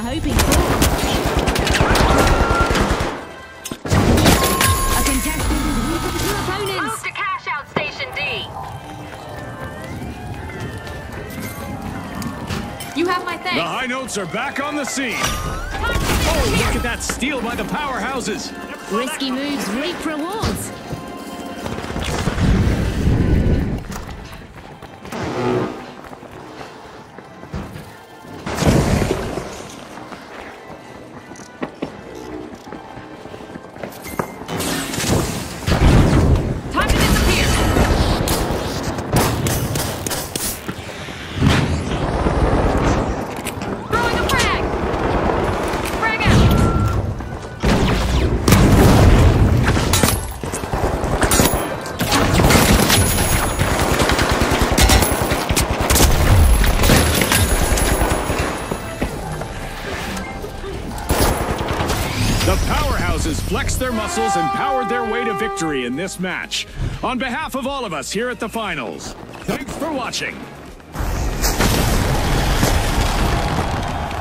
hoping for. A contestant is weakened to opponents. Move to cash out Station D. You have my thanks. The high notes are back on the scene. Oh, look at that steal by the powerhouses. Risky moves reap rewards. The powerhouses flexed their muscles and powered their way to victory in this match. On behalf of all of us here at the finals, thanks for watching.